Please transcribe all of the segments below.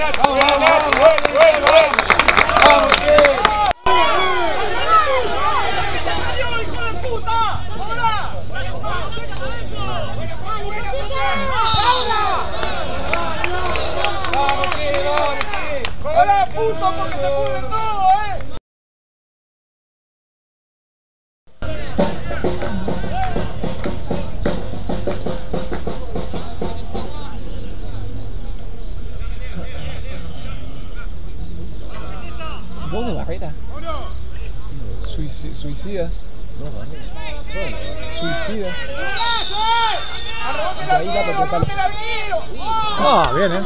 Porque se pudre todo, ¿Dónde barrera? Suicida. Suicida. De ahí la toqué palo. Ah, bien,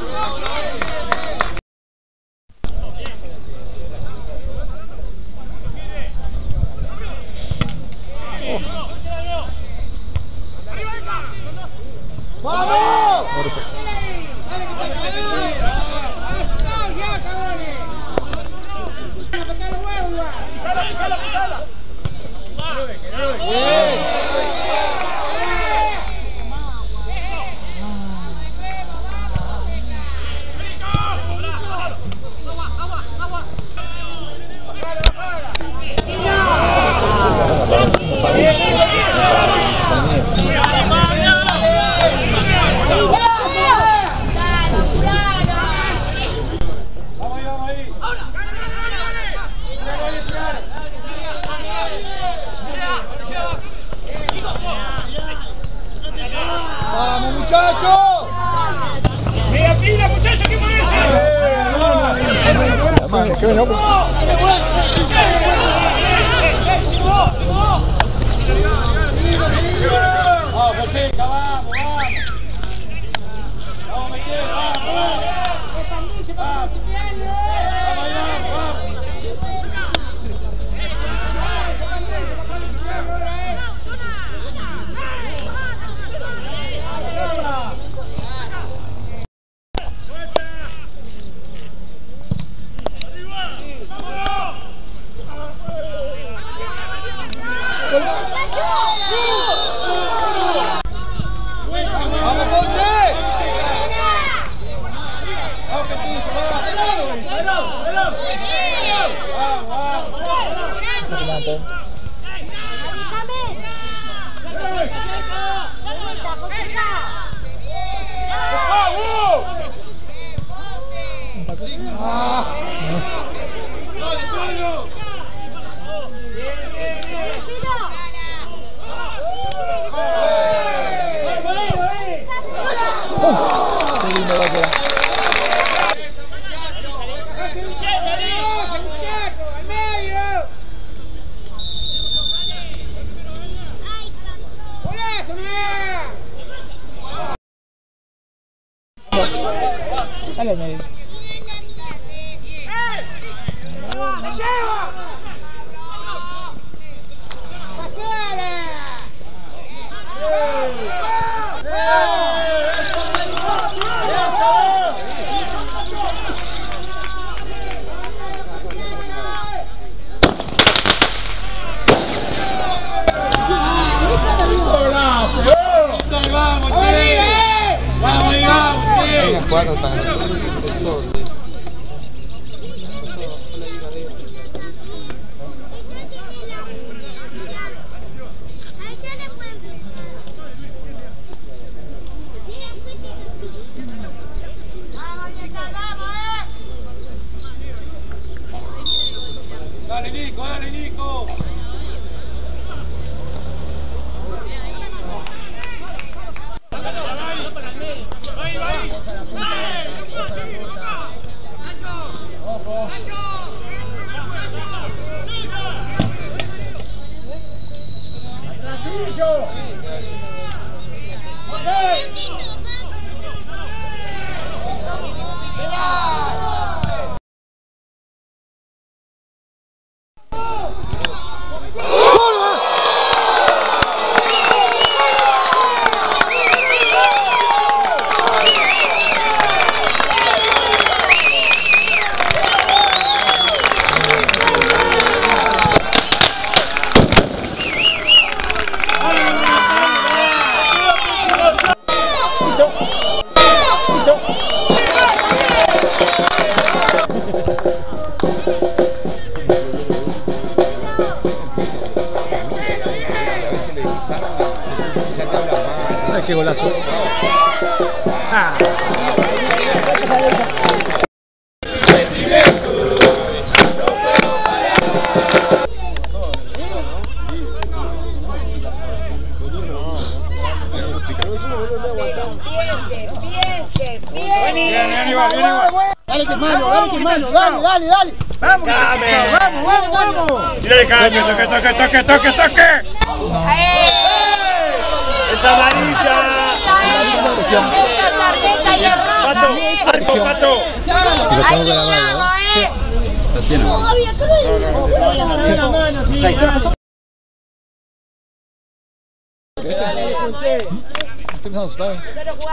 ¡Vamos! Pisala. ¡Vamos, muchachos! ¡Mira, muchachos, qué bonito! ¡Qué bien, loco! ¡Vamos, Pepeca, vamos! ¡Vamos, Miguel, vamos! Dale al medio. ¡Me lleva! Cuatro para Dale, Nico. le decís sana, ya te habla mal. Ay, qué golazo. Ah. Dale que es malo, dale que es malo, dale. ¡Vamos! ¡Vamos! ¡Tírale caño! ¡Toque! ¡Esa amarilla! ¡Pato! ¡Arco, Pato! Y lo tengo que grabar, ¿no? Estoy pensando, está bien.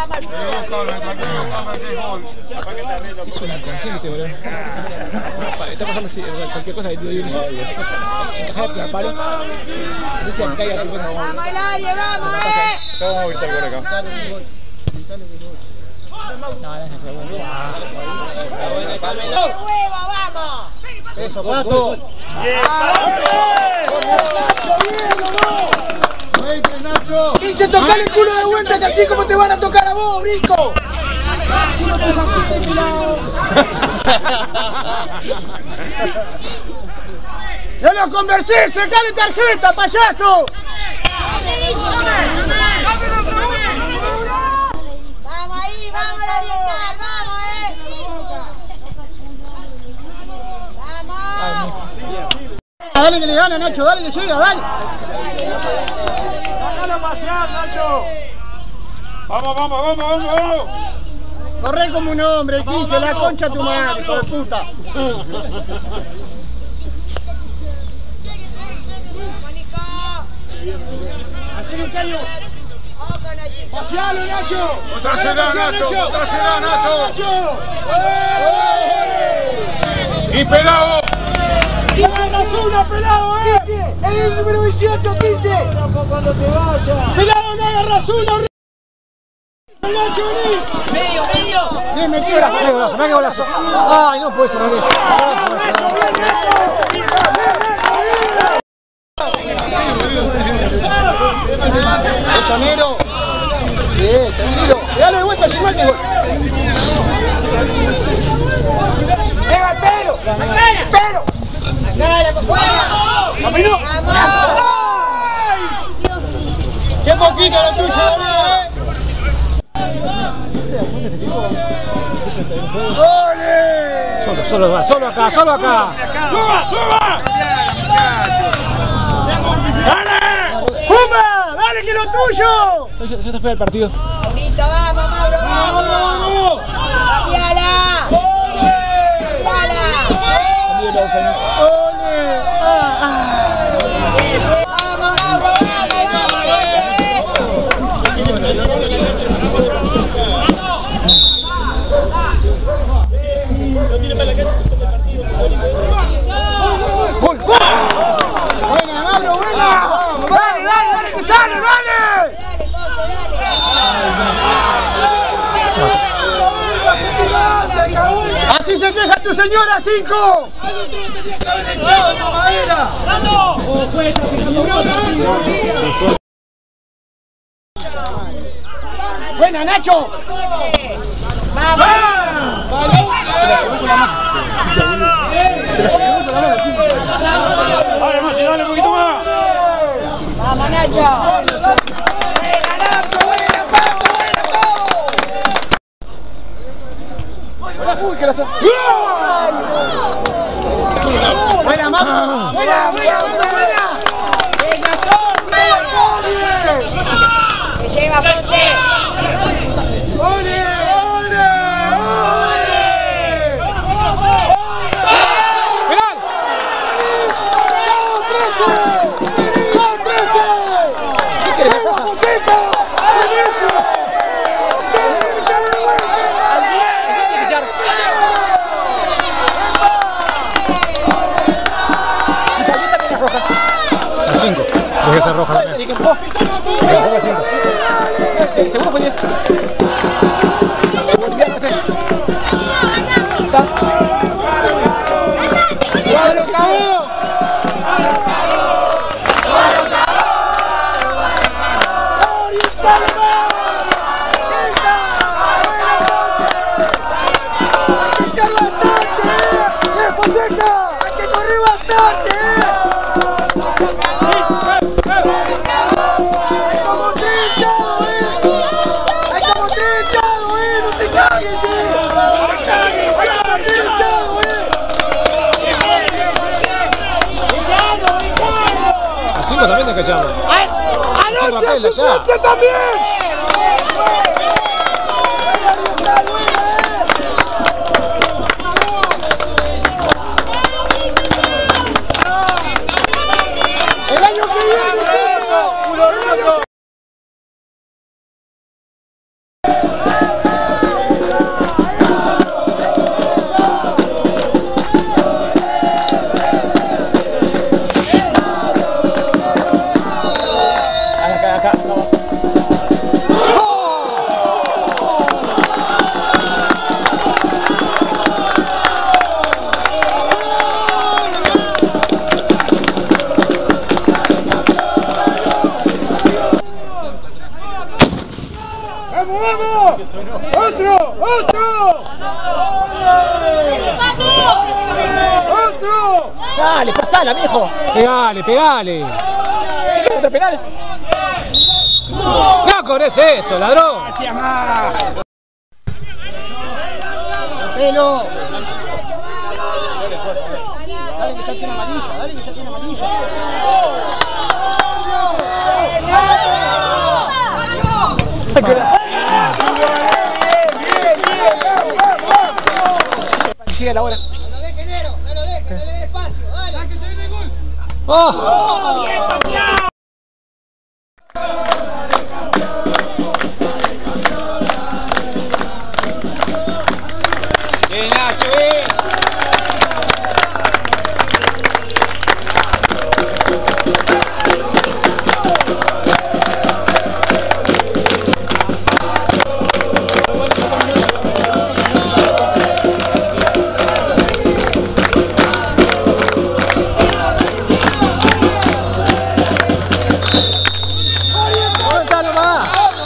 Es un inconsciente, boludo. Está pasando así, cualquier cosa que te doy encajar el primer palo. No sé si me caiga tu cosa. ¡Vamos, Eladio, vamos, Vamos a gritar gol acá. No, es ¡Qué huevo, vamos! Eso, Pato. Nacho. Dice tocar el culo de vuelta, que así como te van a tocar a vos, Brisco. ¡Ya lo conversé! ¡Sacale tarjeta, payaso! ¡Vamos ahí, vamos a orientar! ¡Vamos, Dale que le gana, Nacho, dale que llega, dale. ¡Déjalo pasear, Nacho! ¡Vamos! Corre como un hombre, 15, la concha tu madre, hijo de puta. Hacele un caño. ¡Pasealo, Nacho! ¡Trasera, Nacho! ¡Y pelado! 15 más 1, pelado, es el número 18, 15. Pelado, no agarras uno, Nacho, vení. Medio. Bien metido. Mira qué golazo. Ay, no puede cerrar eso. Chanero. Bien, tranquilo. Dale de vuelta, igual que gol. ¡Pega el pelo! ¡Pelo! ¡Caminó! ¡Qué poquito lo tuyo, ¡Ole! Solo acá. ¡Suba! ¡Dale! ¡Pumba! ¡Dale que lo tuyo! Ya está fuera el partido. Maurito, vamos, Mauro, vamos. ¡Cambiala! ¡Ole! ¡Vamos, Mauro, ¡Gol! ¡Buena, Mauro, buena! ¡Dale, que sale, dale! ¡Así se queja tu señora, 5! ¡Buena, Nacho! ¡Vamos! Dale un poquito más. ¡Vamos, Nacho! ¡Buena, mamá! ¡Buena! ¡Que lleva, Ponce! A 5. Deje ser roja también. Seguro fue 10. 5 también nos cachamos. 5 papel allá. ¡Usted también! El año que viene, uno roto. Acá. ¡Vamos! ¡Otro! ¡Otro! ¡Otro! Dale, pasala, viejo. Pegale. ¿Qué otro penal? No corres eso, ladrón. Pelo. Dale que ya tiene amarilla, Sigue la hora. No lo deje Nero, no lo deje, no le dé espacio, dale. ¡Oh! ¡Bien, Nacho, bien! ¡Aguantalo más!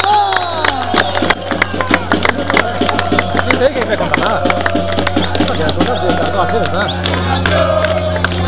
¿Viste que me compra nada? Porque la cosa se trató de hacer, ¿verdad?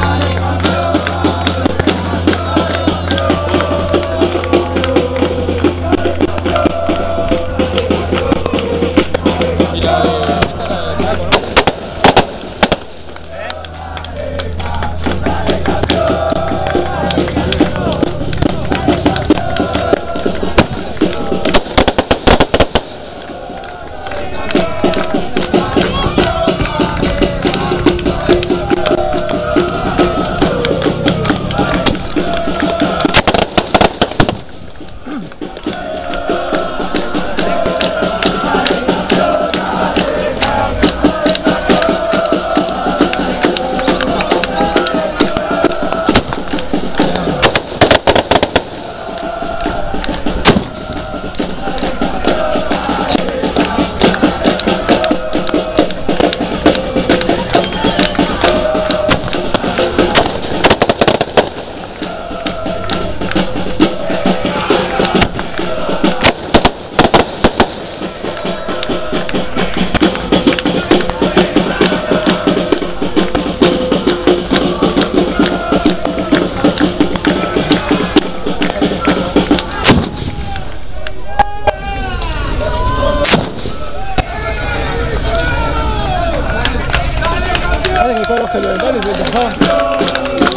Que lo dentales se pasaban.